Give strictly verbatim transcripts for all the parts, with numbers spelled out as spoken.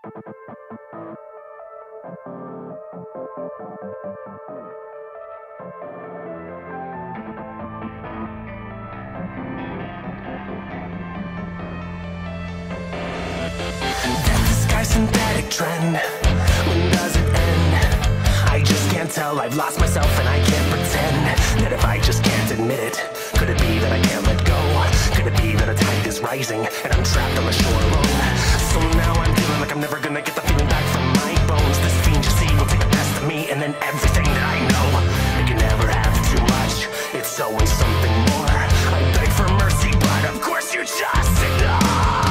Synthetic trend, when does it end? I just can't tell, I've lost myself and I can't pretend that if I just can't admit it. Could it be that I can't let go? Could it be that a tide is rising and I'm trapped on the shore alone? So now I'm feeling like I'm never gonna get the feeling back from my bones. This fiend you see will take the best of me and then everything that I know. You can never have too much, it's always something more. I beg for mercy, but of course you just ignore.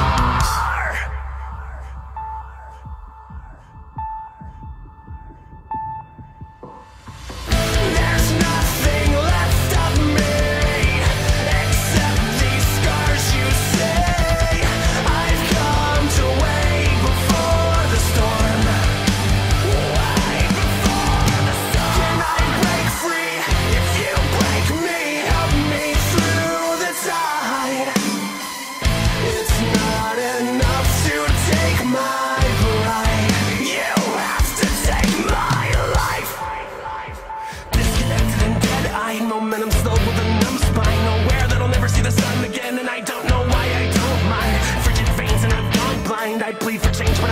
Momentum slow with a numb spine, aware that I'll never see the sun again, and I don't know why I don't mind. Frigid veins and I've gone blind. I plead for change.